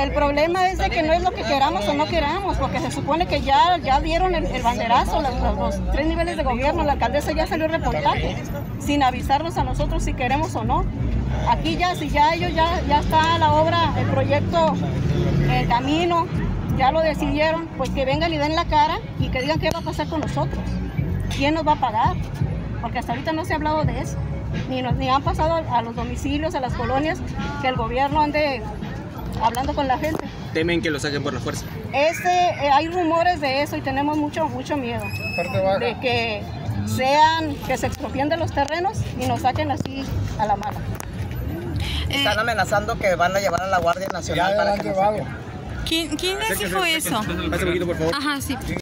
El problema es de que no es lo que queramos o no queramos, porque se supone que ya dieron el banderazo, los 3 niveles de gobierno. La alcaldesa ya salió a reportaje, sin avisarnos a nosotros si queremos o no. Aquí ya, si ya ellos ya está la obra, el proyecto en camino, ya lo decidieron, pues que vengan y den la cara y que digan qué va a pasar con nosotros. ¿Quién nos va a pagar? Porque hasta ahorita no se ha hablado de eso. Ni han pasado a los domicilios, a las colonias, que el gobierno ande hablando con la gente. ¿Temen que lo saquen por la fuerza? Hay rumores de eso y tenemos mucho miedo. De que se expropien de los terrenos y nos saquen así a la mala. Están amenazando que van a llevar a la Guardia Nacional para que nos saquen. ¿Quién les dijo eso? Pase un poquito, por favor. Ajá, sí.